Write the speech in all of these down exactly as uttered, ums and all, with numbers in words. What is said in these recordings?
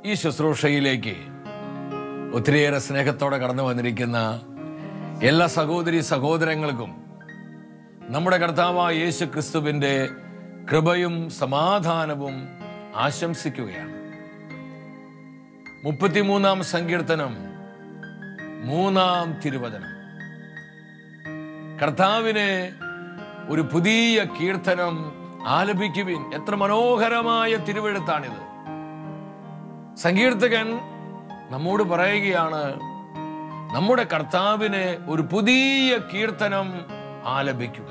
ഈ ശുശ്രൂഷയിലേക്ക് ഒത്തിരിയേറെ സ്നേഹത്തോടെ കടന്നു വന്നിരിക്കുന്ന എല്ലാ സഹോദരി സഹോദരങ്ങൾക്കും നമ്മുടെ കർത്താവായ യേശു ക്രിസ്തുവിന്റെ കൃപയും സമാധാനവും ആശംസിക്കുകയാണ്. മുപ്പത്തിമൂന്നാം സങ്കീർത്തനം മൂന്നാം തിരുവചനം. കർത്താവിനെ ഒരു പുതിയ കീർത്തനം ആലപിക്കുവിൻ. എത്ര മനോഹരമായ തിരുവെഴുത്താണിത്. സങ്കീർത്തകൻ നമ്മോട് പറയുകയാണ്, നമ്മുടെ കർത്താവിനെ ഒരു പുതിയ കീർത്തനം ആലപിക്കുക.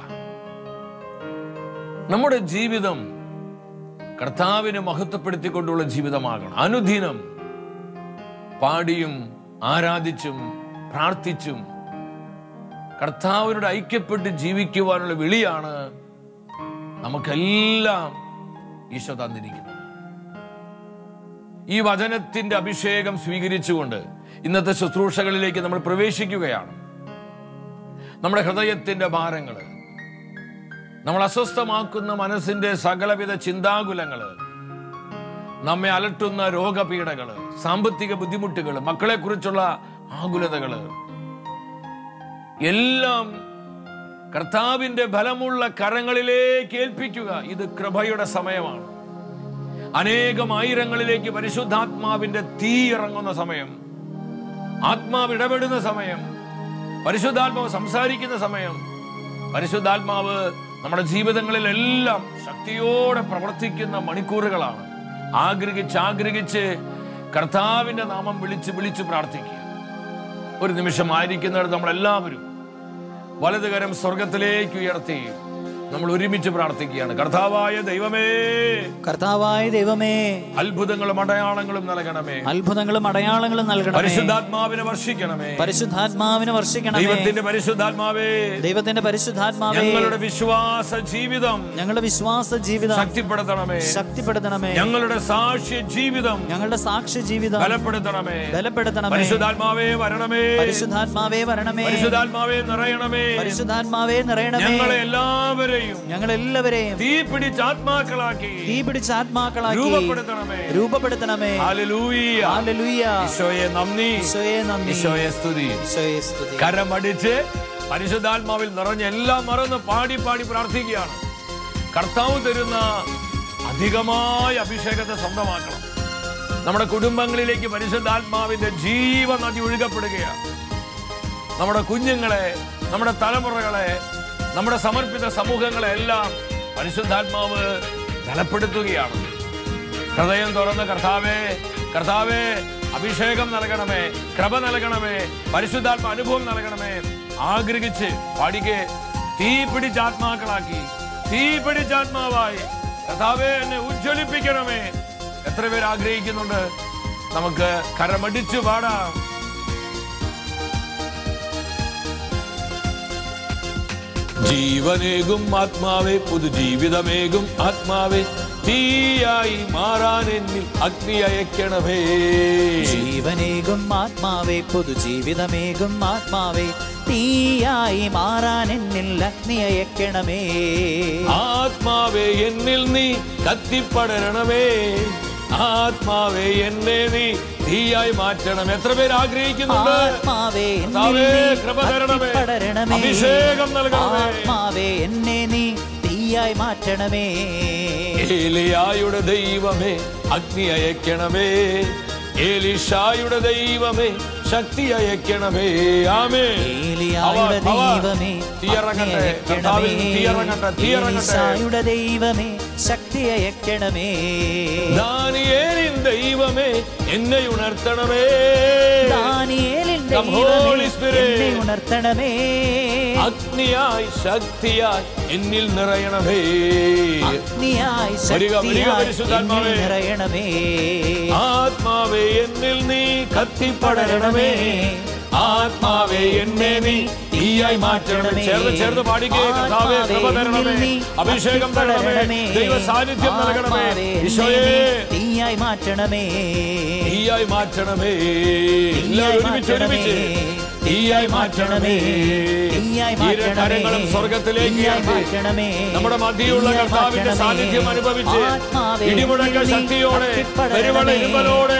നമ്മുടെ ജീവിതം കർത്താവിനെ മഹത്വപ്പെടുത്തിക്കൊണ്ടുള്ള ജീവിതമാകണം. അനുദിനം പാടിയും ആരാധിച്ചും പ്രാർത്ഥിച്ചും കർത്താവിനോട് ഐക്യപ്പെട്ട് ജീവിക്കുവാനുള്ള വിളിയാണ് നമുക്കെല്ലാം ഈശോ തന്നിരിക്കുന്നത്. ഈ വചനത്തിന്റെ അഭിഷേകം സ്വീകരിച്ചുകൊണ്ട് ഇന്നത്തെ ശുശ്രൂഷകളിലേക്ക് നമ്മൾ പ്രവേശിക്കുകയാണ്. നമ്മുടെ ഹൃദയത്തിന്റെ ഭാരങ്ങള്, നമ്മൾ അസ്വസ്ഥമാക്കുന്ന മനസ്സിന്റെ സകലവിധ ചിന്താകുലങ്ങള്, നമ്മെ അലട്ടുന്ന രോഗപീഠകള്, സാമ്പത്തിക ബുദ്ധിമുട്ടുകള്, മക്കളെ കുറിച്ചുള്ള ആകുലതകള് എല്ലാം കർത്താവിന്റെ ബലമുള്ള കരങ്ങളിലേക്ക് ഏൽപ്പിക്കുക. ഇത് കൃപയുടെ സമയമാണ്. അനേകം ആയിരങ്ങളിലേക്ക് പരിശുദ്ധാത്മാവിന്റെ തീ ഇറങ്ങുന്ന സമയം, ആത്മാവ് ഇടപെടുന്ന സമയം, പരിശുദ്ധാത്മാവ് സംസാരിക്കുന്ന സമയം, പരിശുദ്ധാത്മാവ് നമ്മുടെ ജീവിതങ്ങളിലെല്ലാം ശക്തിയോടെ പ്രവർത്തിക്കുന്ന മണിക്കൂറുകളാണ്. ആഗ്രഹിച്ച് ആഗ്രഹിച്ച് കർത്താവിന്റെ നാമം വിളിച്ച് വിളിച്ച് പ്രാർത്ഥിക്കുക. ഒരു നിമിഷം ആയിരിക്കുന്നിടത്ത് നമ്മളെല്ലാവരും വലതുകരം സ്വർഗത്തിലേക്ക് ഉയർത്തി നമ്മൾ ഒരുമിച്ച് പ്രാർത്ഥിക്കുകയാണ്. കർത്താവായ ദൈവമേ, കർത്താവായ ദൈവമേ, അത്ഭുതങ്ങളും അടയാളങ്ങളും നൽകണമേ. അത്ഭുതങ്ങളും അടയാളങ്ങളും നൽകണമേ. പരിശുദ്ധാത്മാവിനെ വർഷിക്കണമേ. പരിശുദ്ധാത്മാവിനെ വർഷിക്കണമേ. ദൈവത്തിന്റെ പരിശുദ്ധാത്മാവേ, ദൈവത്തിന്റെ പരിശുദ്ധാത്മാവേ, ഞങ്ങളുടെ വിശ്വാസ ജീവിതം ഞങ്ങളുടെ വിശ്വാസ ജീവിതം ശക്തിപ്പെടുത്തണമേ. ശക്തിപ്പെടുത്തണമേ. ഞങ്ങളുടെ സാക്ഷ്യ ജീവിതം ഞങ്ങളുടെ സാക്ഷ്യ ജീവിതം ബലപ്പെടുത്തണമേ. ബലപ്പെടുത്തണമേ. പരിശുദ്ധാത്മാവേ വരണമേ. പരിശുദ്ധാത്മാവേ വരണമേ. പരിശുദ്ധാത്മാവേ നിറയണമേ. പരിശുദ്ധാത്മാവേ നിറയണമേ. ഞങ്ങളെ എല്ലാവരെയും ഞങ്ങളെല്ലാവരെയും തീ പിടിച്ച ആത്മാക്കളാക്കി തീ പിടിച്ച ആത്മാക്കളാക്കി രൂപപ്പെടുത്തണമേ. രൂപപ്പെടുത്തണമേ. ഹല്ലേലൂയ. ഹല്ലേലൂയ. ഈശോയെ നന്ദി. ഈശോയെ നന്ദി. ഈശോയെ സ്തുതി. ഈശോയെ സ്തുതി. കരമടിച്ച് പരിശുദ്ധാത്മാവിൽ നിറഞ്ഞ എല്ലാം മറന്ന് പാടി പാടി പ്രാർത്ഥിക്കുകയാണ്. കർത്താവ് തരുന്ന അധികമായ അഭിഷേകത്തെ സ്വന്തമാക്കണം. നമ്മുടെ കുടുംബങ്ങളിലേക്ക് പരിശുദ്ധാത്മാവിന്റെ ജീവനദി ഒഴുകപ്പെടുകയാണ്. നമ്മുടെ കുഞ്ഞുങ്ങളെ, നമ്മുടെ തലമുറകളെ, നമ്മുടെ സമർപ്പിത സമൂഹങ്ങളെ എല്ലാം പരിശുദ്ധാത്മാവ് ബലപ്പെടുത്തുകയാണ്. ഹൃദയം തുറന്ന് കർത്താവേ, കർത്താവേ അഭിഷേകം നൽകണമേ, കൃപ നൽകണമേ, പരിശുദ്ധാത്മ അനുഭവം നൽകണമേ. ആഗ്രഹിച്ച് പാടിക്കെ തീ പിടിച്ച ആത്മാക്കളാക്കി, തീ പിടിച്ച ആത്മാവായി കർത്താവേ എന്നെ ഉജ്ജ്വലിപ്പിക്കണമേ. എത്ര പേര് ആഗ്രഹിക്കുന്നുണ്ട്? നമുക്ക് കരമടിച്ചു പാടാം. ജീവനേകും ആത്മാവേ, പുതുജീവിതമേകും ആത്മാവേ, തീയായി മാറാൻ എന്നിൽ അഗ്നി അയക്കണമേ. ജീവനേകും ആത്മാവേ, പുതുജീവിതമേകും ആത്മാവേ, തീയായി മാറാൻ എന്നിൽ അഗ്നി അയക്കണമേ. ആത്മാവേ എന്നിൽ നീ കത്തിപ്പടരണമേ. ആത്മാവേ എന്നെ നീ തീയായി മാറ്റണം. എത്ര പേര് ആഗ്രഹിക്കുന്നുണ്ട്? ആത്മാവേ കൃപ തരണമേ, അഭിഷേകം നൽകണമേ. ആത്മാവേ എന്നെ നീ തീയായി മാറ്റണമേ. ഏലിയായുടെ ദൈവമേ അഗ്നി അയക്കണമേ. ഏലീശായുടെ ദൈവമേ ശക്തി അയക്കണമേ. ആമേൻ. ഏലിയായുടെ ദൈവമേ തീയറങ്ങട്ടെ, കർത്താവിൽ തീയറങ്ങട്ടെ, തീയറങ്ങട്ടെ. ഏലീശായുടെ ദൈവമേ ശക്തി അയക്കണമേ. ദാനിയേലിൻ ദൈവമേ എന്നെ ഉണർത്തണമേ. ദാനിയേലിൻ ദൈവമേ എന്നെ ഉണർത്തണമേ. അഗ്നിയായി ശക്തിയായി എന്നിൽ നിറയണമേ. അഗ്നിയായി ശക്തിയായി എന്നിൽ നിറയണമേ. ആത്മാവേ എന്നിൽ നീ കത്തിപ്പടരണമേ. ആത്മാവേ എന്നെ നീ തീയായി മാറ്റണമേ. ചേർന്ന് ചേർന്ന് പാടിക്കേ. കർത്താവേ കൃപ തരണമേ, അഭിഷേകം തരണമേ, ദൈവ സാന്നിധ്യം നൽകണമേ. ഈശോയേ തീയായി മാറ്റണമേ, തീയായി മാറ്റണമേ. എല്ലാവരും ഒരുമിച്ച് ഒരുമിച്ച് തീയായി മാറ്റണമേ. ഇരു കരങ്ങളും സ്വർഗത്തിലേക്ക് നമ്മുടെ മധ്യയുള്ള കർത്താവിന്റെ സാന്നിധ്യം അനുഭവിച്ച് ഇടിമുഴക്ക ശക്തിയോടെ പെരുവള ഇരുമലോടെ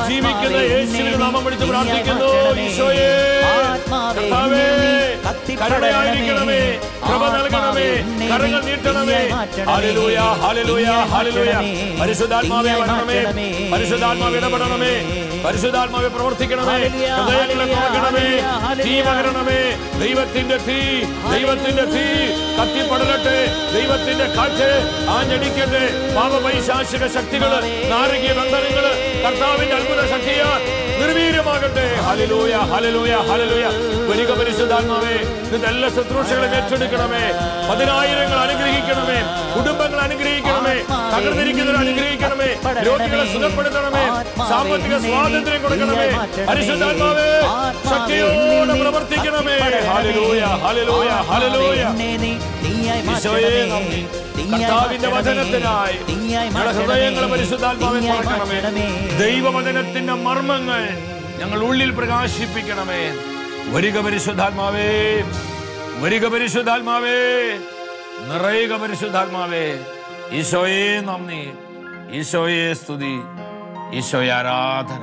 ജീവിക്കുന്ന യേശുവിന്റെ നാമം വിളിച്ച് പ്രാർത്ഥിക്കുന്നു. ഈശോയേ, കർത്താവേ, കരുണയായിരിക്കണമേ, കൃപ നൽകണമേ, കരങ്ങൾ നീട്ടണമേ. Hallelujah, hallelujah, hallelujah. പരിശുദ്ധാത്മാവേ വരണമേ, പരിശുദ്ധാത്മാവേ ഇടപെടണമേ, പരിശുദ്ധാത്മാവേ പ്രവർത്തിക്കണമേ, ഹൃദയങ്ങളെ തുറക്കണമേ, തീ പകരണമേ. ദൈവത്തിന്റെ തീ, ദൈവത്തിന്റെ തീ കത്തിപ്പടരട്ടെ. ദൈവത്തിന്റെ കാറ്റ് ആഞ്ഞടിക്കട്ടെ. പാപപൈശാചിക ശക്തികള്, നാരകീയ ബന്ധനങ്ങള് കർത്താവിന്റെ അത്ഭുത ശക്തിയാൽ നിർവീര്യമാകട്ടെ. Hallelujah, hallelujah, hallelujah. വരിക പരിശുദ്ധാത്മാവേ, നിന്റെ എല്ലാ ശുശ്രൂഷകളെ ഏറ്റെടുക്കണമേ. പതിനായിരങ്ങൾ അനുഗ്രഹിക്കണമേ, കുടുംബങ്ങൾ അനുഗ്രഹിക്കണമേ, തകർന്നിരിക്കുന്നവരെ അനുഗ്രഹിക്കണമേ, രോഗികളെ സുഖപ്പെടുത്തണമേ, സാമ്പത്തിക സ്വാതന്ത്ര്യം കൊടുക്കണമേ. പരിശുദ്ധാത്മാവേ, ശക്തിയോടെ പ്രവർത്തിക്കണമേ. Hallelujah, hallelujah, hallelujah. ഈശോയെ നന്ദി. കർത്താവിന്റെ വചനത്തിനായി ഞങ്ങളുടെ ഹൃദയങ്ങളെ പരിശുദ്ധാത്മാവേ തുറക്കണമേ. ദൈവവചനത്തിന്റെ മർമ്മങ്ങൾ ഞങ്ങൾ ഉള്ളിൽ പ്രകാശിപ്പിക്കണമേ. വരിക പരിശുദ്ധാത്മാവേ, വരിക പരിശുദ്ധാത്മാവേ, നിറയുക പരിശുദ്ധാത്മാവേ. ഈശോയെ നന്ദി, ഈശോയെ സ്തുതി, ഈശോയെ ആരാധന.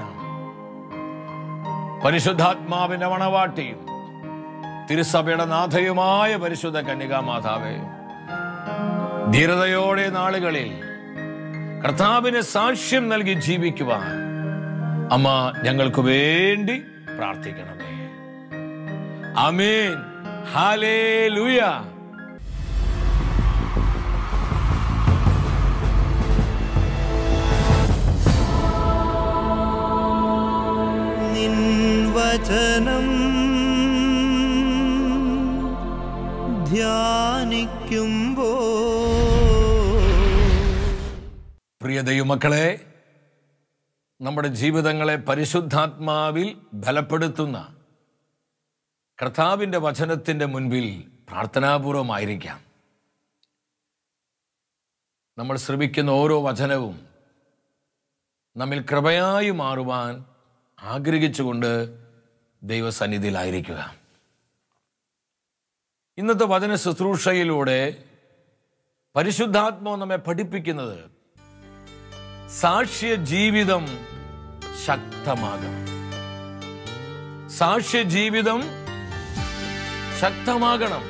പരിശുദ്ധാത്മാവിന്റെ മണവാട്ടിയും തിരുസഭയുടെ നാഥയുമായ പരിശുദ്ധ കന്യകാമാതാവേ, ധീരതയോടെ നാളുകളിൽ കർത്താവിന് സാക്ഷ്യം നൽകി ജീവിക്കുവാൻ അമ്മ ഞങ്ങൾക്ക് വേണ്ടി പ്രാർത്ഥിക്കണമേ. ആമേൻ. ഹല്ലേലൂയ. നിൻ വചനം ധ്യാനിക്കുമ്പോ പ്രിയ ദൈവമക്കളെ, നമ്മുടെ ജീവിതങ്ങളെ പരിശുദ്ധാത്മാവിൽ ബലപ്പെടുത്തുന്ന കർത്താവിന്റെ വചനത്തിന്റെ മുൻപിൽ പ്രാർത്ഥനാപൂർവമായിരിക്കാം. നമ്മൾ ശ്രമിക്കുന്ന ഓരോ വചനവും നമ്മിൽ കൃപയായി മാറുവാൻ ആഗ്രഹിച്ചുകൊണ്ട് ദൈവസന്നിധിയിലായിരിക്കുക. ഇന്നത്തെ വചന ശുശ്രൂഷയിലൂടെ പരിശുദ്ധാത്മാവ് നമ്മെ പഠിപ്പിക്കുന്നത് സാക്ഷ്യ ജീവിതം ശക്തമാകണം. സാക്ഷ്യ ജീവിതം ശക്തമാകണം.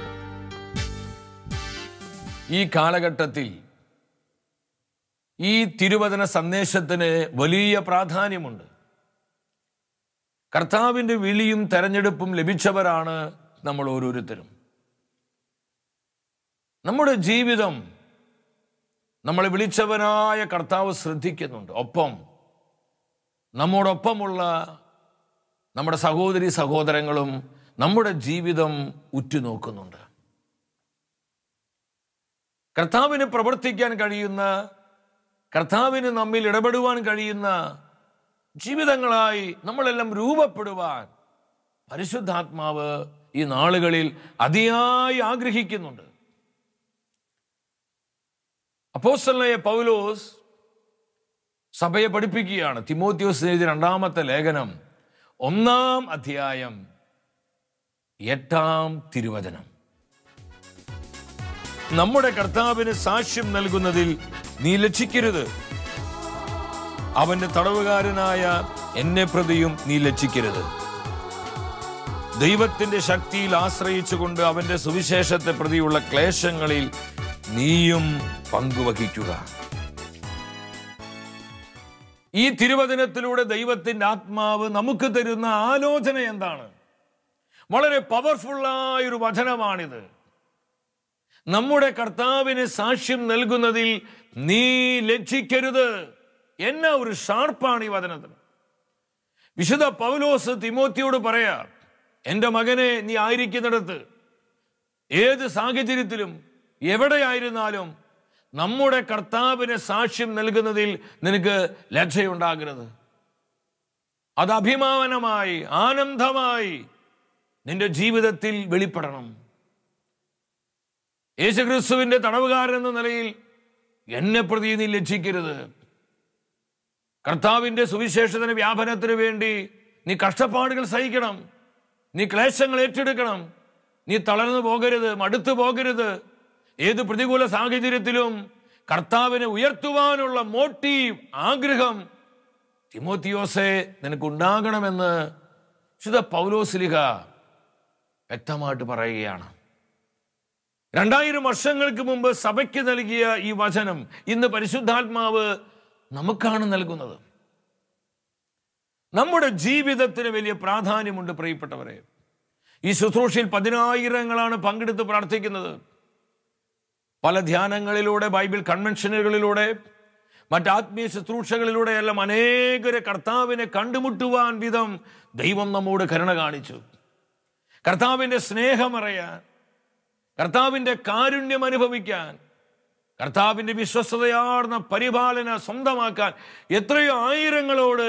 ഈ കാലഘട്ടത്തിൽ ഈ തിരുവചന സന്ദേശത്തിന് വലിയ പ്രാധാന്യമുണ്ട്. കർത്താവിന്റെ വിളിയും തെരഞ്ഞെടുപ്പും ലഭിച്ചവരാണ് നമ്മൾ ഓരോരുത്തരും. നമ്മുടെ ജീവിതം നമ്മളെ വിളിച്ചവനായ കർത്താവ് ശ്രദ്ധിക്കുന്നുണ്ട്. ഒപ്പം നമ്മോടൊപ്പമുള്ള നമ്മുടെ സഹോദരി സഹോദരങ്ങളും നമ്മുടെ ജീവിതം ഉറ്റുനോക്കുന്നുണ്ട്. കർത്താവിന് പ്രവർത്തിക്കാൻ കഴിയുന്ന, കർത്താവിന് നമ്മിൽ ഇടപെടുവാൻ കഴിയുന്ന ജീവിതങ്ങളായി നമ്മളെല്ലാം രൂപപ്പെടുവാൻ പരിശുദ്ധാത്മാവ് ഈ നാളുകളിൽ അതിയായി ആഗ്രഹിക്കുന്നുണ്ട്. അപ്പോസ്തലനായ പൗലോസ് സഭയെ പഠിപ്പിക്കുകയാണ്. തിമോത്തിയോസിന് എഴുതിയ രണ്ടാമത്തെ ലേഖനം ഒന്നാം അധ്യായം എട്ടാം തിരുവചനം. നമ്മുടെ കർത്താവിന് സാക്ഷ്യം നൽകുന്നതിൽ നീ ലജ്ജിക്കരുത്. അവന്റെ തടവുകാരനായ എന്നെ പ്രതിയും നീ ലജ്ജിക്കരുത്. ദൈവത്തിന്റെ ശക്തിയിൽ ആശ്രയിച്ചുകൊണ്ട് അവന്റെ സുവിശേഷത്തെ പ്രതിയുള്ള ക്ലേശങ്ങളിൽ നീയും പങ്കുവഹിക്കുക. ഈ തിരുവചനത്തിലൂടെ ദൈവത്തിന്റെ ആത്മാവ് നമുക്ക് തരുന്ന ആലോചന എന്താണ്? വളരെ പവർഫുള്ളായ ഒരു വചനമാണിത്. നമ്മുടെ കർത്താവിന് സാക്ഷ്യം നൽകുന്നതിൽ നീ ലജ്ജിക്കരുത്. എന്നാ ഒരു ഷാർപ്പാണ് ഈ വചനത്തിന്. വിശുദ്ധ പൗലോസ് തിമോത്തിയോട് പറയാ, എൻ്റെ മകനെ, നീ ആയിരിക്കുന്നിടത്ത് ഏത് സാഹചര്യത്തിലും എവിടെയായിരുന്നാലും നമ്മുടെ കർത്താവിന് സാക്ഷ്യം നൽകുന്നതിൽ നിനക്ക് ലജ്ജയുണ്ടാകരുത്. അത് അഭിമാനമായി, ആനന്ദമായി നിന്റെ ജീവിതത്തിൽ വെളിപ്പെടണം. യേശുക്രിസ്തുവിന്റെ തടവുകാരൻ എന്ന നിലയിൽ എന്നെ പ്രതി നീ ലജ്ജിക്കരുത്. കർത്താവിന്റെ സുവിശേഷത്തിന് വ്യാപനത്തിന് വേണ്ടി നീ കഷ്ടപ്പാടുകൾ സഹിക്കണം, നീ ക്ലേശങ്ങൾ ഏറ്റെടുക്കണം. നീ തളർന്നു പോകരുത്, മടുത്തു പോകരുത്. ഏത് പ്രതികൂല സാഹചര്യത്തിലും കർത്താവിനെ ഉയർത്തുവാനുള്ള മോട്ടീവ്, ആഗ്രഹം തിമോത്തിയോസേ നിനക്കുണ്ടാകണമെന്ന് വിശുദ്ധ പൗലോസ്ലീഹ വ്യക്തമായിട്ട് പറയുകയാണ്. രണ്ടായിരം വർഷങ്ങൾക്ക് മുമ്പ് സഭയ്ക്ക് നൽകിയ ഈ വചനം ഇന്ന് പരിശുദ്ധാത്മാവ് നമുക്കാണ് നൽകുന്നത്. നമ്മുടെ ജീവിതത്തിന് വലിയ പ്രാധാന്യമുണ്ട് പ്രിയപ്പെട്ടവരെ. ഈ ശുശ്രൂഷയിൽ പതിനായിരങ്ങളാണ് പങ്കെടുത്ത് പ്രാർത്ഥിക്കുന്നത്. പല ധ്യാനങ്ങളിലൂടെ, ബൈബിൾ കൺവെൻഷനുകളിലൂടെ, മറ്റാത്മീയ ശുശ്രൂഷകളിലൂടെ എല്ലാം അനേകരെ കർത്താവിനെ കണ്ടുമുട്ടുവാൻ വിധം ദൈവം നമ്മോട് കരുണ കാണിച്ചു. കർത്താവിൻ്റെ സ്നേഹമറിയാൻ, കർത്താവിൻ്റെ കാരുണ്യം അനുഭവിക്കാൻ, കർത്താവിൻ്റെ വിശ്വസ്തതയാർന്ന പരിപാലന സ്വന്തമാക്കാൻ എത്രയോ ആയിരങ്ങളോട്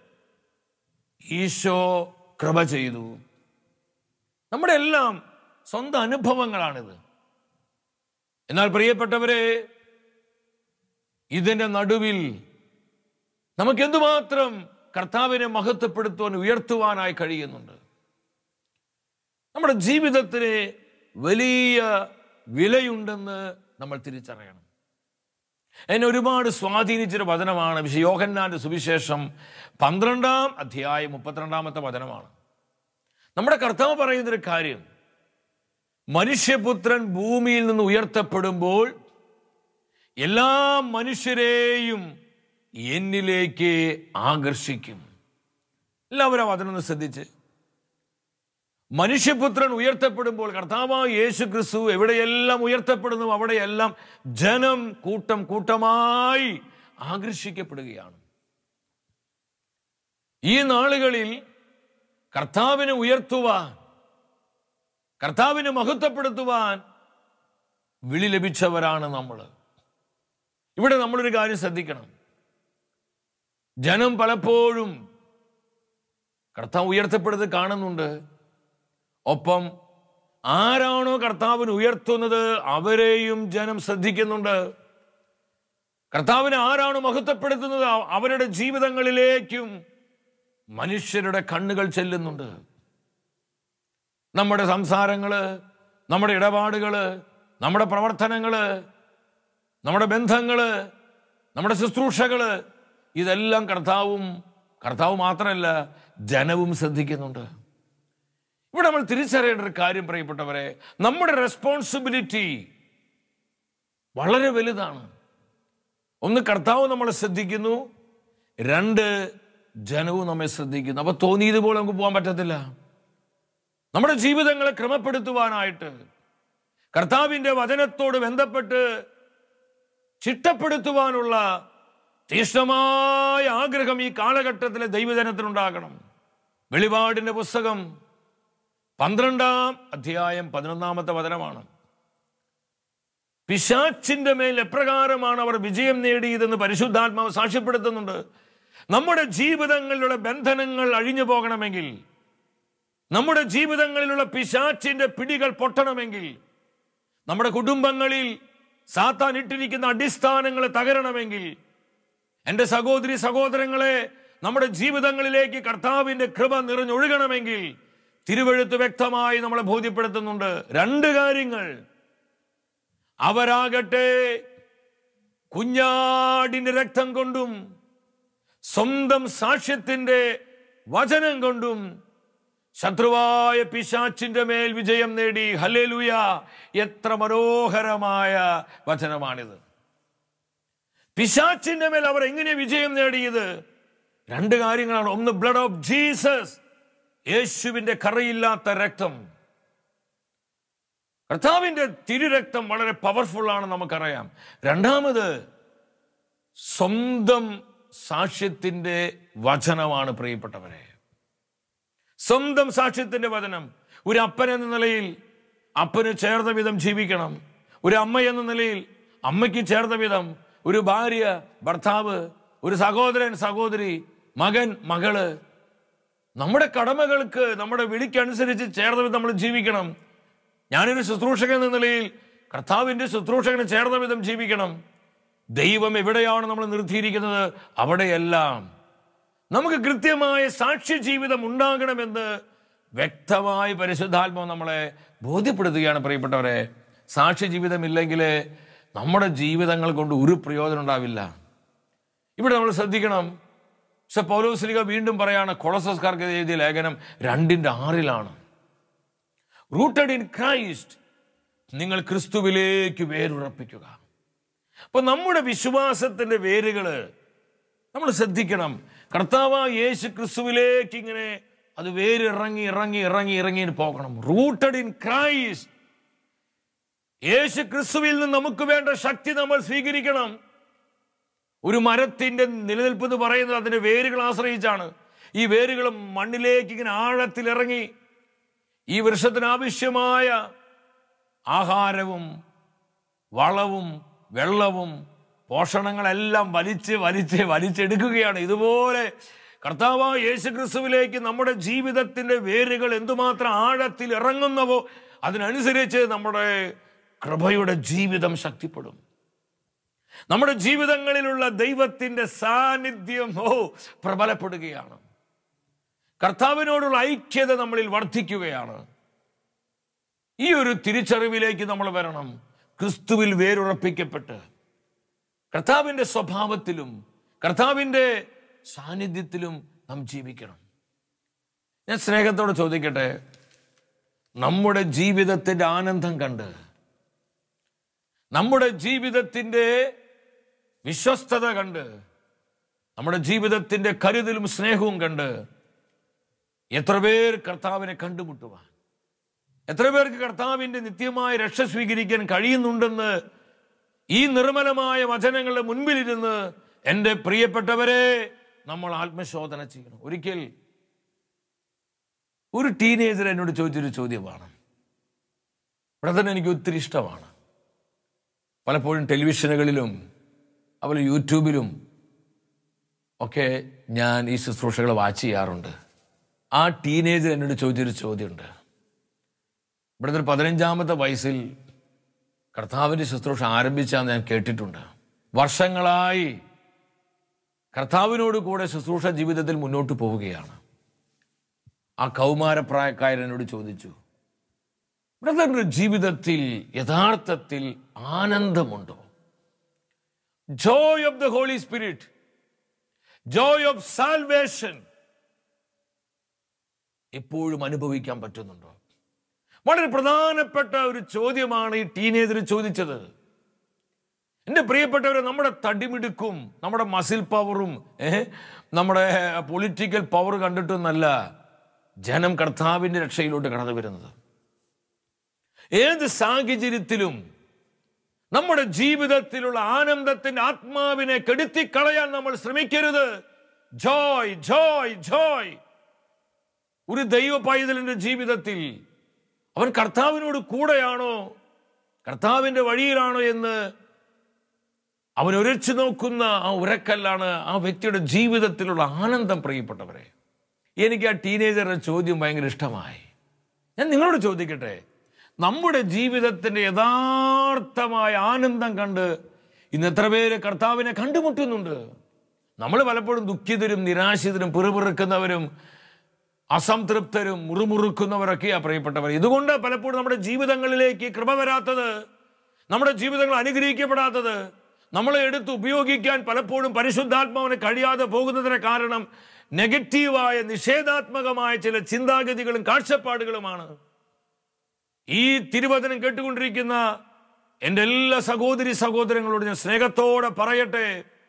ഈശോ കൃപ ചെയ്തു. നമ്മുടെ എല്ലാം സ്വന്തം അനുഭവങ്ങളാണിത്. എന്നാൽ പ്രിയപ്പെട്ടവരെ, ഇതിൻ്റെ നടുവിൽ നമുക്ക് എന്തുമാത്രം കർത്താവിനെ മഹത്വപ്പെടുത്തുവാൻ, ഉയർത്തുവാനായി കഴിയുന്നുണ്ട്. നമ്മുടെ ജീവിതത്തിന് വലിയ വിലയുണ്ടെന്ന് നമ്മൾ തിരിച്ചറിയണം. എന്നെ ഒരുപാട് സ്വാധീനിച്ചൊരു വചനമാണ് വിശുദ്ധ യോഹന്നാന്റെ സുവിശേഷം പന്ത്രണ്ടാം അധ്യായം മുപ്പത്തിരണ്ടാമത്തെ വചനമാണ്. നമ്മുടെ കർത്താവ് പറയുന്നൊരു കാര്യം, മനുഷ്യപുത്രൻ ഭൂമിയിൽ നിന്ന് ഉയർത്തപ്പെടുമ്പോൾ എല്ലാ മനുഷ്യരെയും എന്നിലേക്ക് ആകർഷിക്കും. എല്ലാവരും ആ വചനം ഒന്ന് ശ്രദ്ധിച്ച്. മനുഷ്യപുത്രൻ ഉയർത്തപ്പെടുമ്പോൾ കർത്താവായ യേശു ക്രിസ്തു എവിടെയെല്ലാം ഉയർത്തപ്പെടുന്നു അവിടെയെല്ലാം ജനം കൂട്ടം കൂട്ടമായി ആകർഷിക്കപ്പെടുകയാണ്. ഈ നാളുകളിൽ കർത്താവിനെ ഉയർത്തുവാൻ, കർത്താവിനെ മഹത്വപ്പെടുത്തുവാൻ വിളി ലഭിച്ചവരാണ് നമ്മൾ. ഇവിടെ നമ്മളൊരു കാര്യം ശ്രദ്ധിക്കണം. ജനം പലപ്പോഴും കർത്താവ് ഉയർത്തപ്പെടുന്നത് കാണുന്നുണ്ട്. ഒപ്പം ആരാണോ കർത്താവിനെ ഉയർത്തുന്നത് അവരെയും ജനം ശ്രദ്ധിക്കുന്നുണ്ട്. കർത്താവിനെ ആരാണോ മഹത്വപ്പെടുത്തുന്നത് അവരുടെ ജീവിതങ്ങളിലേക്കും മനുഷ്യരുടെ കണ്ണുകൾ ചെല്ലുന്നുണ്ട്. നമ്മുടെ സംസാരങ്ങള്, നമ്മുടെ ഇടപാടുകള്, നമ്മുടെ പ്രവർത്തനങ്ങള്, നമ്മുടെ ബന്ധങ്ങള്, നമ്മുടെ ശുശ്രൂഷകള്, ഇതെല്ലാം കർത്താവും കർത്താവ് മാത്രമല്ല ജനവും ശ്രദ്ധിക്കുന്നുണ്ട്. ഇവിടെ നമ്മൾ തിരിച്ചറിയേണ്ട ഒരു കാര്യം പ്രിയപ്പെട്ടവരെ, നമ്മുടെ റെസ്പോൺസിബിലിറ്റി വളരെ വലുതാണ്. ഒന്ന്, കർത്താവ് നമ്മളെ ശ്രദ്ധിക്കുന്നു. രണ്ട്, ജനവും നമ്മെ ശ്രദ്ധിക്കുന്നു. അപ്പൊ തോന്നിയതുപോലെ നമുക്ക് പോകാൻ പറ്റത്തില്ല. നമ്മുടെ ജീവിതങ്ങളെ ക്രമപ്പെടുത്തുവാനായിട്ട്, കർത്താവിൻ്റെ വചനത്തോട് ബന്ധപ്പെട്ട് ചിട്ടപ്പെടുത്തുവാനുള്ള തീക്ഷ്ണമായ ആഗ്രഹം ഈ കാലഘട്ടത്തിലെ ദൈവജനത്തിനുണ്ടാകണം. വെളിപാടിന്റെ പുസ്തകം പന്ത്രണ്ടാം അധ്യായം പതിനൊന്നാമത്തെ വചനമാണ്. പിശാച്ചിന്റെ മേൽ എപ്രകാരമാണ് അവർ വിജയം നേടിയതെന്ന് പരിശുദ്ധാത്മാവ് സാക്ഷ്യപ്പെടുത്തുന്നുണ്ട്. നമ്മുടെ ജീവിതങ്ങളിലുള്ള ബന്ധനങ്ങൾ അഴിഞ്ഞു പോകണമെങ്കിൽ, നമ്മുടെ ജീവിതങ്ങളിലുള്ള പിശാച്ചിന്റെ പിടികൾ പൊട്ടണമെങ്കിൽ, നമ്മുടെ കുടുംബങ്ങളിൽ സാത്താൻ ഇട്ടിരിക്കുന്ന അടിസ്ഥാനങ്ങൾ തകരണമെങ്കിൽ, എൻ്റെ സഹോദരി സഹോദരങ്ങളെ, നമ്മുടെ ജീവിതങ്ങളിലേക്ക് കർത്താവിന്റെ കൃപ നിറഞ്ഞൊഴുകണമെങ്കിൽ തിരുവെഴുത്ത് വ്യക്തമായി നമ്മളെ ബോധ്യപ്പെടുത്തുന്നുണ്ട് രണ്ട് കാര്യങ്ങൾ. അവരാകട്ടെ കുഞ്ഞാടിന്റെ രക്തം കൊണ്ടും സ്വന്തം സാക്ഷ്യത്തിന്റെ വചനം കൊണ്ടും ശത്രുവായ പിശാച്ചിന്റെ മേൽ വിജയം നേടി. ഹല്ലേലൂയ! എത്ര മനോഹരമായ വചനമാണിത്. പിശാച്ചിന്റെ മേൽ അവർ എങ്ങനെ വിജയം നേടിയത്? രണ്ട് കാര്യങ്ങളാണ്. ഒന്ന്, ബ്ലഡ് ഓഫ് ജീസസ്, യേശുവിന്റെ കറയില്ലാത്ത രക്തം. കർത്താവിന്റെ തിരുരക്തം വളരെ പവർഫുൾ ആണ്, നമുക്കറിയാം. രണ്ടാമത്, സ്വന്തം സാക്ഷ്യത്തിന്റെ വചനമാണ് പ്രിയപ്പെട്ടവരെ. സ്വന്തം സാക്ഷ്യത്തിന്റെ വചനം. ഒരു അപ്പൻ എന്ന നിലയിൽ അപ്പന് ചേർന്ന വിധം ജീവിക്കണം. ഒരു അമ്മ എന്ന നിലയിൽ അമ്മയ്ക്ക് ചേർന്ന വിധം, ഒരു ഭാര്യ ഭർത്താവ്, ഒരു സഹോദരൻ സഹോദരി, മകൻ മകള്, നമ്മുടെ കടമകൾക്ക് നമ്മുടെ വിളിക്കനുസരിച്ച് ചേർന്ന വിധം നമ്മൾ ജീവിക്കണം. ഞാനൊരു ശുശ്രൂഷകൻ എന്ന നിലയിൽ കർത്താവിന്റെ ശുശ്രൂഷകന് ചേർന്ന വിധം ജീവിക്കണം. ദൈവം എവിടെയാണ് നമ്മൾ നിർത്തിയിരിക്കുന്നത് അവിടെയെല്ലാം നമുക്ക് കൃത്യമായ സാക്ഷ്യ ജീവിതം ഉണ്ടാകണമെന്ന് വ്യക്തമായി പരിശുദ്ധാത്മാവ് നമ്മളെ ബോധ്യപ്പെടുത്തുകയാണ്. പ്രിയപ്പെട്ടവരെ, സാക്ഷ്യ ജീവിതം ഇല്ലെങ്കിൽ നമ്മുടെ ജീവിതങ്ങൾ കൊണ്ട് ഒരു പ്രയോജനം ഉണ്ടാവില്ല. ഇവിടെ നമ്മൾ ശ്രദ്ധിക്കണം. പക്ഷെ പൗലോസ്ലീഹ വീണ്ടും പറയാണ് കൊളോസസ്കാർക്ക് എഴുതിയ ലേഖനം രണ്ടിന്റെ ആറിലാണ്, റൂട്ടഡ് ഇൻ ക്രൈസ്റ്റ്, നിങ്ങൾ ക്രിസ്തുവിലേക്ക് വേരുറപ്പിക്കുക. അപ്പൊ നമ്മുടെ വിശ്വാസത്തിന്റെ വേരുകള് നമ്മൾ ശ്രദ്ധിക്കണം. കർത്താവായ യേശു ക്രിസ്തുവിലേക്ക് ഇങ്ങനെ അത് വേര് ഇറങ്ങി ഇറങ്ങി ഇറങ്ങി ഇറങ്ങി പോകണം. റൂട്ടഡ് ഇൻ ക്രൈസ്റ്റ്, യേശു ക്രിസ്തുവിൽ നിന്ന് നമുക്ക് വേണ്ട ശക്തി നമ്മൾ സ്വീകരിക്കണം. ഒരു മരത്തിന്റെ നിലനിൽപ്പ് എന്ന് പറയുന്നത് അതിന്റെ വേരുകൾ ആശ്രയിച്ചാണ്. ഈ വേരുകൾ മണ്ണിലേക്ക് ഇങ്ങനെ ആഴത്തിൽ ഇറങ്ങി ഈ വൃക്ഷത്തിന് ആവശ്യമായ ആഹാരവും വളവും വെള്ളവും പോഷണങ്ങളെല്ലാം വലിച്ച് വലിച്ച് വലിച്ചെടുക്കുകയാണ്. ഇതുപോലെ കർത്താവായ യേശു ക്രിസ്തുവിലേക്ക് നമ്മുടെ ജീവിതത്തിന്റെ വേരുകൾ എന്തുമാത്രം ആഴത്തിൽ ഇറങ്ങുന്നവോ അതിനനുസരിച്ച് നമ്മുടെ കൃപയുടെ ജീവിതം ശക്തിപ്പെടും. നമ്മുടെ ജീവിതങ്ങളിലുള്ള ദൈവത്തിന്റെ സാന്നിധ്യം ഓ പ്രബലപ്പെടുകയാണ്. കർത്താവിനോടുള്ള ഐക്യത നമ്മളിൽ വർദ്ധിക്കുകയാണ്. ഈ ഒരു തിരിച്ചറിവിലേക്ക് നമ്മൾ വരണം. ക്രിസ്തുവിൽ വേരുറപ്പിക്കപ്പെട്ട് കർത്താവിന്റെ സ്വഭാവത്തിലും കർത്താവിന്റെ സാന്നിധ്യത്തിലും നാം ജീവിക്കണം. ഞാൻ സ്നേഹത്തോടെ ചോദിക്കട്ടെ, നമ്മുടെ ജീവിതത്തിന്റെ ആനന്ദം കണ്ട്, നമ്മുടെ ജീവിതത്തിന്റെ വിശ്വസ്തത കണ്ട്, നമ്മുടെ ജീവിതത്തിന്റെ കരുതലും സ്നേഹവും കണ്ട് എത്ര പേർ കർത്താവിനെ കണ്ടുമുട്ടുവാൻ, എത്ര പേർക്ക് കർത്താവിന്റെ നിത്യമായ രക്ഷ സ്വീകരിക്കാൻ കഴിയുന്നുണ്ടെന്ന് ഈ നിർമ്മലമായ വചനങ്ങളുടെ മുൻപിലിരുന്ന് എൻ്റെ പ്രിയപ്പെട്ടവരെ നമ്മൾ ആത്മശോധന ചെയ്യണം. ഒരിക്കൽ ഒരു ടീനേജർ എന്നോട് ചോദിച്ചൊരു ചോദ്യമാണ്. ബ്രദറിന് എനിക്ക് ഒത്തിരി ഇഷ്ടമാണ്. പലപ്പോഴും ടെലിവിഷനുകളിലും അതുപോലെ യൂട്യൂബിലും ഒക്കെ ഞാൻ ഈ ശുശ്രൂഷകൾ വാച്ച് ചെയ്യാറുണ്ട്. ആ ടീനേജർ എന്നോട് ചോദിച്ചൊരു ചോദ്യമുണ്ട്. ബ്രദർ, പതിനഞ്ചാമത്തെ വയസ്സിൽ കർത്താവിൻ്റെ ശുശ്രൂഷ ആരംഭിച്ചാന്ന് ഞാൻ കേട്ടിട്ടുണ്ട്. വർഷങ്ങളായി കർത്താവിനോട് കൂടെ ശുശ്രൂഷ ജീവിതത്തിൽ മുന്നോട്ട് പോവുകയാണ്. ആ കൗമാരപ്രായക്കാരൻ എന്നോട് ചോദിച്ചു, ബ്രദറിന്റെ ജീവിതത്തിൽ യഥാർത്ഥത്തിൽ ആനന്ദമുണ്ടോ? Joy of the holy spirit, joy of salvation എപ്പോഴും അനുഭവിക്കാൻ പറ്റുന്നുണ്ടോ? വളരെ പ്രധാനപ്പെട്ട ഒരു ചോദ്യമാണ് ഈ ടീനേജർ ചോദിച്ചത്. എൻ്റെ പ്രിയപ്പെട്ടവരെ, നമ്മുടെ തടിമിടുക്കും നമ്മുടെ മസിൽ പവറും ഏഹ് നമ്മുടെ പൊളിറ്റിക്കൽ പവർ കണ്ടിട്ടൊന്നല്ല ജനം കർത്താവിൻ്റെ രക്ഷയിലോട്ട് കടന്നു വരുന്നത്. ഏത് സാഹചര്യത്തിലും നമ്മുടെ ജീവിതത്തിലുള്ള ആനന്ദത്തിന്റെ ആത്മാവിനെ കെടുത്തിക്കളയാൻ നമ്മൾ ശ്രമിക്കരുത്. ജോയ് ജോയ് ജോയ്. ഒരു ദൈവ പൈതലിന്റെ ജീവിതത്തിൽ അവൻ കർത്താവിനോട് കൂടെയാണോ, കർത്താവിന്റെ വഴിയിലാണോ എന്ന് അവൻ ഉരച്ചു നോക്കുന്ന ആ ഉരക്കല്ലാണ് ആ വ്യക്തിയുടെ ജീവിതത്തിലുള്ള ആനന്ദം. പ്രിയപ്പെട്ടവരെ, എനിക്ക് ആ ടീനേജറുടെ ചോദ്യം ഭയങ്കര ഇഷ്ടമായി. ഞാൻ നിങ്ങളോട് ചോദിക്കട്ടെ, നമ്മുടെ ജീവിതത്തിന്റെ യഥാർത്ഥമായ ആനന്ദം കണ്ട് ഇന്ന് എത്ര പേര് കർത്താവിനെ കണ്ടുമുട്ടുന്നുണ്ട്? നമ്മൾ പലപ്പോഴും ദുഃഖിതരും നിരാശിതരും പിറുപിറുക്കുന്നവരും അസംതൃപ്തരും മുറുമുറുക്കുന്നവരൊക്കെയാ പ്രിയപ്പെട്ടവർ. ഇതുകൊണ്ട് പലപ്പോഴും നമ്മുടെ ജീവിതങ്ങളിലേക്ക് കൃപ വരാത്തത്, നമ്മുടെ ജീവിതങ്ങൾ അനുഗ്രഹിക്കപ്പെടാത്തത്, നമ്മളെ എടുത്ത് ഉപയോഗിക്കാൻ പലപ്പോഴും പരിശുദ്ധാത്മാവിന് കഴിയാതെ പോകുന്നതിന് കാരണം നെഗറ്റീവായ നിഷേധാത്മകമായ ചില ചിന്താഗതികളും കാഴ്ചപ്പാടുകളുമാണ്. ഈ തിരുവചനം കേട്ടുകൊണ്ടിരിക്കുന്ന എൻ്റെ എല്ലാ സഹോദരി സഹോദരങ്ങളോട് ഞാൻ സ്നേഹത്തോടെ പറയട്ടെ,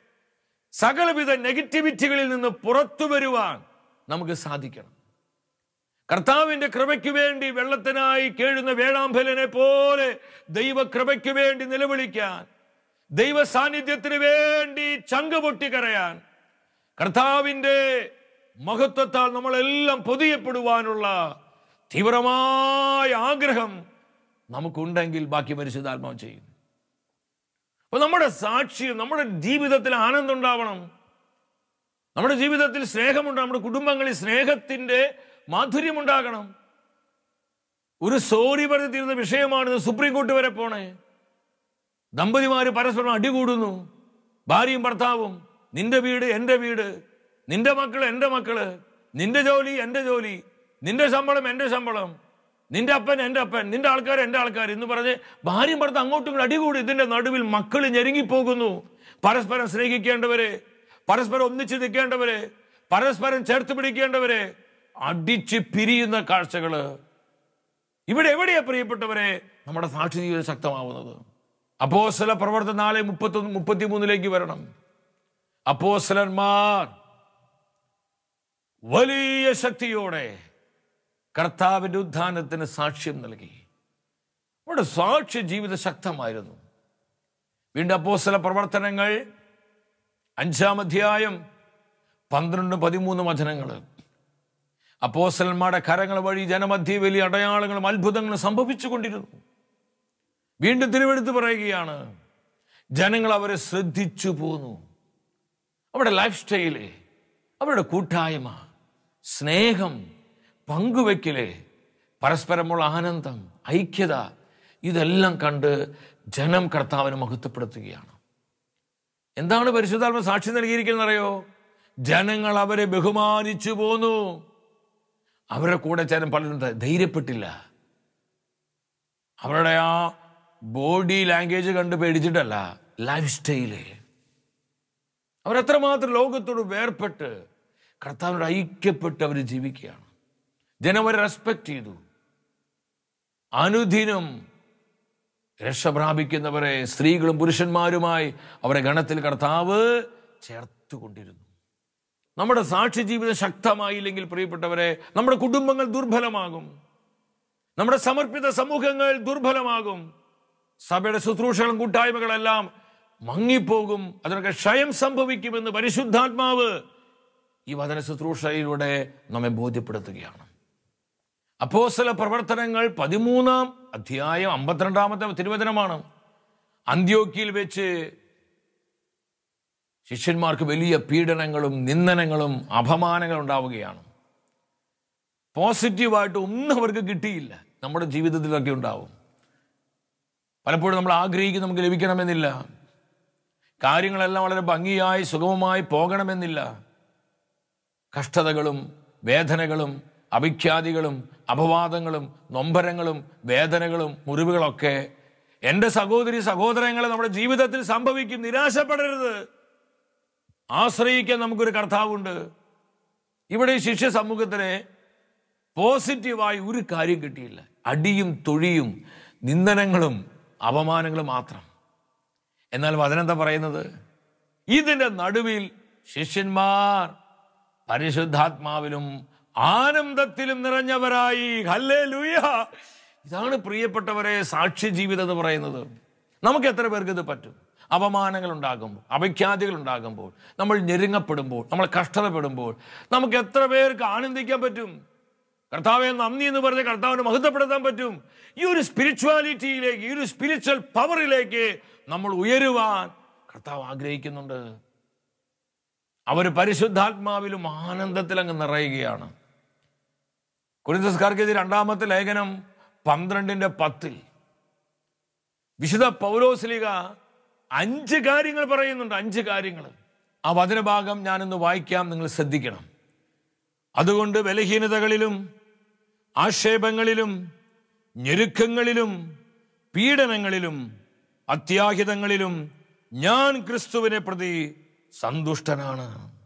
സകലവിധ നെഗറ്റിവിറ്റികളിൽ നിന്ന് പുറത്തു വരുവാൻ നമുക്ക് സാധിക്കണം. കർത്താവിന്റെ കൃപയ്ക്ക് വേണ്ടി വെള്ളത്തിനായി കേഴുന്ന വേഴാമ്പലിനെ പോലെ ദൈവകൃപയ്ക്ക് വേണ്ടി നിലവിളിക്കാൻ, ദൈവ സാന്നിധ്യത്തിന് വേണ്ടി ചങ്ക് പൊട്ടിക്കരയാൻ, കർത്താവിന്റെ മഹത്വത്താൽ നമ്മളെല്ലാം പൊതിയപ്പെടുവാനുള്ള തീവ്രമായ ആഗ്രഹം നമുക്കുണ്ടെങ്കിൽ ബാക്കി പരിശുദ്ധാത്മാവ് ചെയ്യും. അപ്പൊ നമ്മുടെ സാക്ഷ്യം, നമ്മുടെ ജീവിതത്തിൽ ആനന്ദം ഉണ്ടാവണം, നമ്മുടെ ജീവിതത്തിൽ സ്നേഹമുണ്ടാകണം, നമ്മുടെ കുടുംബങ്ങളിൽ സ്നേഹത്തിന്റെ മാധുര്യമുണ്ടാകണം. ഒരു സോറി പറഞ്ഞു തീരുന്ന വിഷയമാണ് സുപ്രീം കോർട്ട് വരെ പോണേ. ദമ്പതിമാര് പരസ്പരം അടികൂടുന്നു, ഭാര്യയും ഭർത്താവും. നിന്റെ വീട് എൻ്റെ വീട്, നിന്റെ മക്കള് എൻ്റെ മക്കള്, നിന്റെ ജോലി എൻ്റെ ജോലി, നിന്റെ ശമ്പളം എൻ്റെ ശമ്പളം, നിന്റെ അപ്പൻ എൻ്റെ അപ്പൻ, നിന്റെ ആൾക്കാർ എൻ്റെ ആൾക്കാർ എന്ന് പറഞ്ഞ് ഭാര്യയും ഭർത്താവ് അങ്ങോട്ടും ഇങ്ങോട്ടും അടികൂടി. ഇതിന്റെ നടുവിൽ മക്കൾ ഞെരുങ്ങിപ്പോകുന്നു. പരസ്പരം സ്നേഹിക്കേണ്ടവരെ, പരസ്പരം ഒന്നിച്ച് നിൽക്കേണ്ടവരെ, പരസ്പരം ചേർത്ത് പിടിക്കേണ്ടവരെ അടിച്ച് പിരിയുന്ന കാഴ്ചകള്. ഇവിടെ എവിടെയാ പ്രിയപ്പെട്ടവരെ നമ്മുടെ സാക്ഷി ജീവിതം ശക്തമാവുന്നത്? അപ്പോസ്തല പ്രവർത്തന നാല് മുപ്പത്തൊന്ന് മുപ്പത്തി മൂന്നിലേക്ക് വരണം. അപ്പോസ്തലന്മാർ വലിയ ശക്തിയോടെ കർത്താവിന്റെ ഉത്ഥാനത്തിന് സാക്ഷ്യം നൽകി. അവിടെ സാക്ഷ്യ ജീവിതം ശക്തമായിരുന്നു. വീണ്ടും അപ്പോസ്തല പ്രവർത്തനങ്ങൾ അഞ്ചാം അധ്യായം പന്ത്രണ്ട് പതിമൂന്ന് വചനങ്ങൾ. അപ്പോസ്തലന്മാരുടെ കരങ്ങൾ വഴി ജനമധ്യേ വലിയ അടയാളങ്ങളും അത്ഭുതങ്ങളും സംഭവിച്ചു കൊണ്ടിരുന്നു. വീണ്ടും തിരുവെടുത്ത് പറയുകയാണ്, ജനങ്ങൾ അവരെ ശ്രദ്ധിച്ചു പോന്നു. അവരുടെ ലൈഫ് സ്റ്റൈല്, അവരുടെ കൂട്ടായ്മ, സ്നേഹം, പങ്കുവെക്കല്, പരസ്പരമുള്ള ആനന്ദം, ഐക്യത, ഇതെല്ലാം കണ്ട് ജനം കർത്താവിനെ മഹത്വപ്പെടുത്തുകയാണ്. എന്താണ് പരിശുദ്ധാത്മ സാക്ഷി നൽകിയിരിക്കുന്നത് അറിയോ? ജനങ്ങൾ അവരെ ബഹുമാനിച്ചു പോന്നു. അവരുടെ കൂടെ ചേരാൻ പലരും ധൈര്യപ്പെട്ടില്ല. അവരുടെ ആ ബോഡി ലാംഗ്വേജ് കണ്ട് പേടിച്ചിട്ടല്ല, ലൈഫ് സ്റ്റൈല്. അവരെത്രമാത്രം ലോകത്തോട് വേർപെട്ട് കർത്താവിനോട് ഐക്യപ്പെട്ട് അവർ ജീവിക്കുകയാണ്. ജനം അവരെ റെസ്പെക്ട് ചെയ്തു. അനുദിനം രക്ഷ പ്രാപിക്കുന്നവരെ സ്ത്രീകളും പുരുഷന്മാരുമായി അവരെ ഗണത്തിൽ കർത്താവ് ചേർത്തുകൊണ്ടിരുന്നു. നമ്മുടെ സാക്ഷി ജീവിതം ശക്തമായില്ലെങ്കിൽ പ്രിയപ്പെട്ടവരെ, നമ്മുടെ കുടുംബങ്ങൾ ദുർബലമാകും. നമ്മുടെ സമർപ്പിത സമൂഹങ്ങൾ ദുർബലമാകും. സഭയുടെ ശുശ്രൂഷകളും കൂട്ടായ്മകളെല്ലാം മങ്ങിപ്പോകും. അതിനൊക്കെ ക്ഷയം സംഭവിക്കുമെന്ന് പരിശുദ്ധാത്മാവ് ഈ വചന ശുശ്രൂഷയിലൂടെ നമ്മെ ബോധ്യപ്പെടുത്തുകയാണ്. അപ്പോസ്തല പ്രവർത്തനങ്ങൾ പതിമൂന്നാം അധ്യായം അമ്പത്തിരണ്ടാമത്തെ തിരുവചനമാണ്. അന്ത്യോക്യയിൽ വെച്ച് ശിഷ്യന്മാർക്ക് വലിയ പീഡനങ്ങളും നിന്ദനങ്ങളും അപമാനങ്ങളും ഉണ്ടാവുകയാണ്. പോസിറ്റീവായിട്ട് ഒന്നും അവർക്ക് കിട്ടിയില്ല. നമ്മുടെ ജീവിതത്തിലൊക്കെ ഉണ്ടാവും. പലപ്പോഴും നമ്മൾ ആഗ്രഹിക്കും നമുക്ക് ലഭിക്കണമെന്നില്ല. കാര്യങ്ങളെല്ലാം വളരെ ഭംഗിയായി സുഗമമായി പോകണമെന്നില്ല. കഷ്ടതകളും വേദനകളും അഭിഖ്യാതികളും അപവാദങ്ങളും നൊമ്പരങ്ങളും വേദനകളും മുറിവുകളൊക്കെ എൻ്റെ സഹോദരി സഹോദരങ്ങളെ നമ്മുടെ ജീവിതത്തിൽ സംഭവിക്കും. നിരാശപ്പെടരുത്. ആശ്രയിക്കാൻ നമുക്കൊരു കർത്താവുണ്ട്. ഇവിടെ ശിഷ്യ സമൂഹത്തിന് പോസിറ്റീവായി ഒരു കാര്യം കിട്ടിയില്ല. അടിയും തൊഴിയും നിന്ദനങ്ങളും അപമാനങ്ങളും മാത്രം. എന്നാൽ വചനം എന്താ പറയുന്നത്? ഇതിൻ്റെ നടുവിൽ ശിഷ്യന്മാർ പരിശുദ്ധാത്മാവിലും ആനന്ദത്തിലും നിറഞ്ഞവരായി. ഹല്ലേലൂയ! ഇതാണ് പ്രിയപ്പെട്ടവരെ സാക്ഷ്യ ജീവിതം എന്ന് പറയുന്നത്. നമുക്ക് എത്ര പേർക്ക് ഇത് പറ്റും? അപമാനങ്ങൾ ഉണ്ടാകുമ്പോൾ, അപഖ്യാതികൾ ഉണ്ടാകുമ്പോൾ, നമ്മൾ ഞെരുങ്ങപ്പെടുമ്പോൾ, നമ്മൾ കഷ്ടതപ്പെടുമ്പോൾ നമുക്ക് എത്ര പേർക്ക് ആനന്ദിക്കാൻ പറ്റും? കർത്താവെ നന്ദി എന്ന് പറഞ്ഞ് കർത്താവിനെ മഹത്വപ്പെടുത്താൻ പറ്റും. ഈ ഒരു സ്പിരിച്വാലിറ്റിയിലേക്ക്, ഈ ഒരു സ്പിരിച്വൽ പവറിലേക്ക് നമ്മൾ ഉയരുവാൻ കർത്താവ് ആഗ്രഹിക്കുന്നുണ്ട്. അവർ പരിശുദ്ധാത്മാവിലും ആനന്ദത്തിൽ അങ്ങ് നിറയുകയാണ്. കൊരിന്ത്യക്കാർക്ക് രണ്ടാമത്തെ ലേഖനം പന്ത്രണ്ടിന്റെ പത്തിൽ വിശുദ്ധ പൗലോസ്ലീഹ അഞ്ച് കാര്യങ്ങൾ പറയുന്നുണ്ട്. അഞ്ച് കാര്യങ്ങൾ. ആ വചനഭാഗം ഞാനൊന്ന് വായിക്കാം, നിങ്ങൾ ശ്രദ്ധിക്കണം. അതുകൊണ്ട് ബലഹീനതകളിലും ആക്ഷേപങ്ങളിലും ഞെരുക്കങ്ങളിലും പീഡനങ്ങളിലും അത്യാഹിതങ്ങളിലും ഞാൻ ക്രിസ്തുവിനെ പ്രതി സന്തുഷ്ടനാണ്.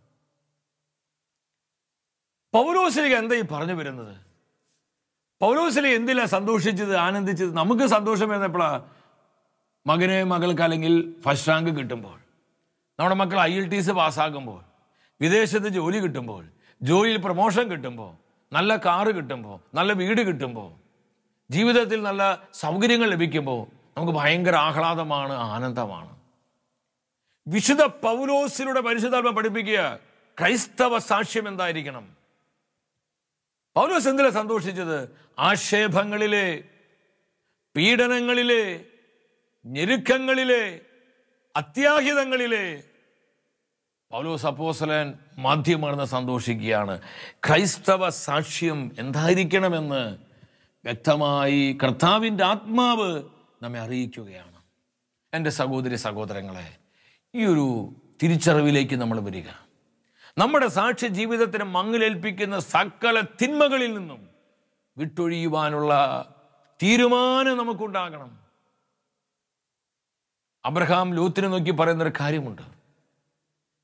പൗലോസ്ലീഹ എന്താ ഈ പറഞ്ഞു വരുന്നത്? പൗലോസ്ലീഹ എന്തിലാ സന്തോഷിച്ചത്, ആനന്ദിച്ചത്? നമുക്ക് സന്തോഷം വരുന്നപ്പോഴാ മകന് മകൾക്ക് അല്ലെങ്കിൽ ഫസ്റ്റ് റാങ്ക് കിട്ടുമ്പോൾ, നമ്മുടെ മക്കൾ ഐ എൽ ടി എസ് പാസ്സാകുമ്പോൾ, വിദേശത്ത് ജോലി കിട്ടുമ്പോൾ, ജോലിയിൽ പ്രൊമോഷൻ കിട്ടുമ്പോൾ, നല്ല കാറ് കിട്ടുമ്പോൾ, നല്ല വീട് കിട്ടുമ്പോൾ, ജീവിതത്തിൽ നല്ല സൗകര്യങ്ങൾ ലഭിക്കുമ്പോൾ നമുക്ക് ഭയങ്കര ആഹ്ലാദമാണ്, ആനന്ദമാണ്. വിശുദ്ധ പൗലോസിലൂടെ പരിശുദ്ധാത്മ പഠിപ്പിക്കുക ക്രൈസ്തവ സാക്ഷ്യം എന്തായിരിക്കണം. പൗലോസ് എന്തിനാ സന്തോഷിച്ചത്? ആക്ഷേപങ്ങളിലെ, പീഡനങ്ങളിലെ, ഞെരുക്കങ്ങളിലെ, അത്യാഹിതങ്ങളിലെ പൗലോസ് അപ്പോസ്തലൻ മാധ്യമമാണെന്ന് സന്തോഷിക്കുകയാണ്. ക്രൈസ്തവ സാക്ഷ്യം എന്തായിരിക്കണമെന്ന് വ്യക്തമായി കർത്താവിൻ്റെ ആത്മാവ് നമ്മെ അറിയിക്കുകയാണ്. എൻ്റെ സഹോദരി സഹോദരങ്ങളെ, ഈ ഒരു തിരിച്ചറിവിലേക്ക് നമ്മൾ വരിക. നമ്മുടെ സാക്ഷ്യ ജീവിതത്തിന് മങ്ങലേൽപ്പിക്കുന്ന സകല തിന്മകളിൽ നിന്നും വിട്ടൊഴിയുവാനുള്ള തീരുമാനം നമുക്കുണ്ടാകണം. അബ്രഹാം ലോത്തിനെ നോക്കി പറയുന്നൊരു കാര്യമുണ്ട്.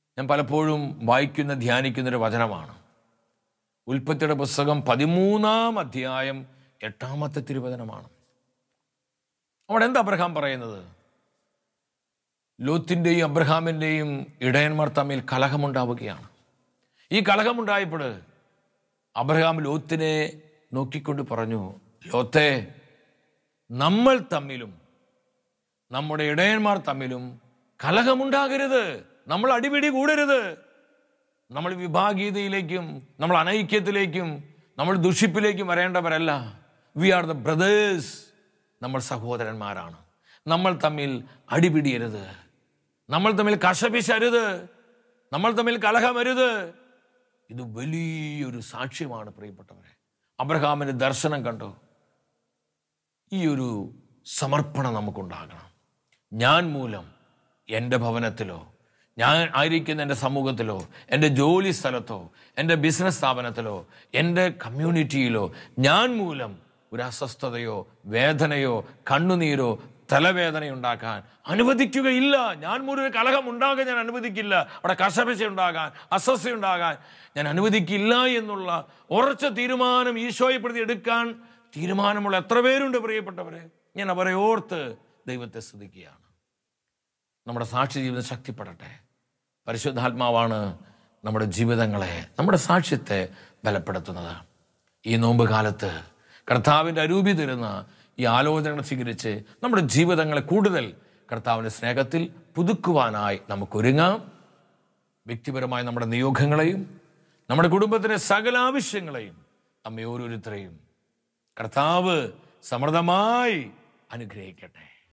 ഞാൻ പലപ്പോഴും വായിക്കുന്ന ധ്യാനിക്കുന്നൊരു വചനമാണ്. ഉൽപ്പത്തിയുടെ പുസ്തകം പതിമൂന്നാം അധ്യായം എട്ടാമത്തെ തിരുവചനമാണ്. അവിടെ എന്താ അബ്രഹാം പറയുന്നത്? ലോത്തിൻ്റെയും അബ്രഹാമിൻ്റെയും ഇടയന്മാർ തമ്മിൽ കലഹമുണ്ടാവുകയാണ്. ഈ കലഹമുണ്ടായപ്പോൾ അബ്രഹാം ലോത്തിനെ നോക്കിക്കൊണ്ട് പറഞ്ഞു, ലോത്തേ, നമ്മൾ തമ്മിലും നമ്മുടെ ഇടയന്മാർ തമ്മിലും കലഹമുണ്ടാകരുത്, നമ്മൾ അടിപിടി കൂടരുത്, നമ്മൾ വിഭാഗീയതയിലേക്കും നമ്മൾ അനൈക്യത്തിലേക്കും നമ്മൾ ദുഷിപ്പിലേക്കും വരേണ്ടവരല്ല. വി ആർ ദ ബ്രദേഴ്സ്, നമ്മൾ സഹോദരന്മാരാണ്. നമ്മൾ തമ്മിൽ അടിപിടിയരുത്, നമ്മൾ തമ്മിൽ കശപിശരുത്, നമ്മൾ തമ്മിൽ കലഹമരുത്. ഇത് വലിയൊരു സാക്ഷ്യമാണ് പ്രിയപ്പെട്ടവരെ. അബ്രഹാമിന് ദർശനം കണ്ടു. ഈ ഒരു സമർപ്പണം നമുക്കുണ്ടാകണം. ഞാൻ മൂലം എൻ്റെ ഭവനത്തിലോ, ഞാൻ ആയിരിക്കുന്ന എൻ്റെ സമൂഹത്തിലോ, എൻ്റെ ജോലി സ്ഥലത്തോ, എൻ്റെ ബിസിനസ് സ്ഥാപനത്തിലോ, എൻ്റെ കമ്മ്യൂണിറ്റിയിലോ ഞാൻ മൂലം ഒരു അസ്വസ്ഥതയോ വേദനയോ കണ്ണുനീരോ തലവേദനയുണ്ടാക്കാൻ അനുവദിക്കുകയില്ല. ഞാൻ മൂലം ഒരു കലഹം ഉണ്ടാകാൻ ഞാൻ അനുവദിക്കില്ല. അവിടെ കശപിശ ഉണ്ടാകാൻ, അസ്വസ്ഥ ഉണ്ടാകാൻ ഞാൻ അനുവദിക്കില്ല എന്നുള്ള ഉറച്ച തീരുമാനം ഈശോയെ പ്രതി എടുക്കാൻ തീരുമാനമുള്ള എത്ര പേരുണ്ട് പ്രിയപ്പെട്ടവരെ. ഞാൻ അവരെ ഓർത്ത് ദൈവത്തെ സ്തുതിക്കുകയാണ്. നമ്മുടെ സാക്ഷി ജീവിതം ശക്തിപ്പെടട്ടെ. പരിശുദ്ധാത്മാവാണ് നമ്മുടെ ജീവിതങ്ങളെ, നമ്മുടെ സാക്ഷ്യത്തെ ബലപ്പെടുത്തുന്നത്. ഈ നോമ്പ് കാലത്ത് കർത്താവിൻ്റെ അരൂപി തരുന്ന ഈ ആലോചനകൾ സ്വീകരിച്ച് നമ്മുടെ ജീവിതങ്ങളെ കൂടുതൽ കർത്താവിൻ്റെ സ്നേഹത്തിൽ പുതുക്കുവാനായി നമുക്കൊരുങ്ങാം. വ്യക്തിപരമായ നമ്മുടെ നിയോഗങ്ങളെയും നമ്മുടെ കുടുംബത്തിൻ്റെ സകല ആവശ്യങ്ങളെയും നമ്മെ ഓരോരുത്തരെയും കർത്താവ് സമൃദ്ധമായി അനുഗ്രഹിക്കട്ടെ.